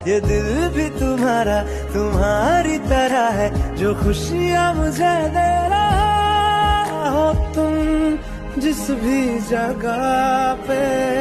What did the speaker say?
ये दिल भी तुम्हारा तुम्हारी तरह है, जो खुशियाँ मुझे दे रहा हो तुम जिस भी जगह पे।